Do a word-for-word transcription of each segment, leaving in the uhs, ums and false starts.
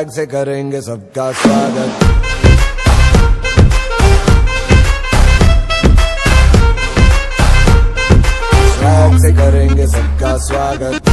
Swag से करेंगे सबका स्वागत। स्वैग से करेंगे सबका स्वागत।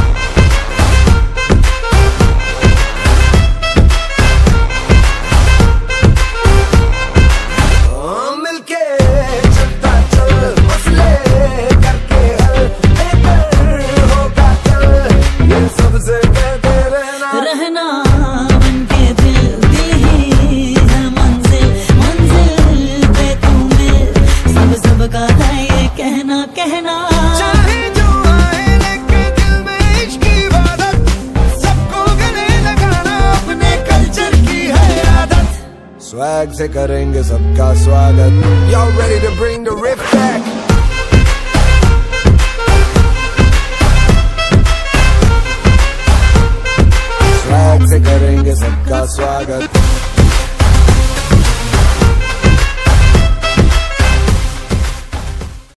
मिलके चलता चल मसले करके हल बेहतर होगा कल, ये सबसे कहते रहना रहना बनके दिल, दिल ही है मंजिल, मंजिल पे तू मिल, सब सबका है ये कहना कहना। चाहे जो आए लेके दिल में इश्क की इबादत, सबको गले लगाना अपने कल्चर की है आदत। स्वैग से करेंगे सबका स्वागत। Y'all ready to bring the riff back?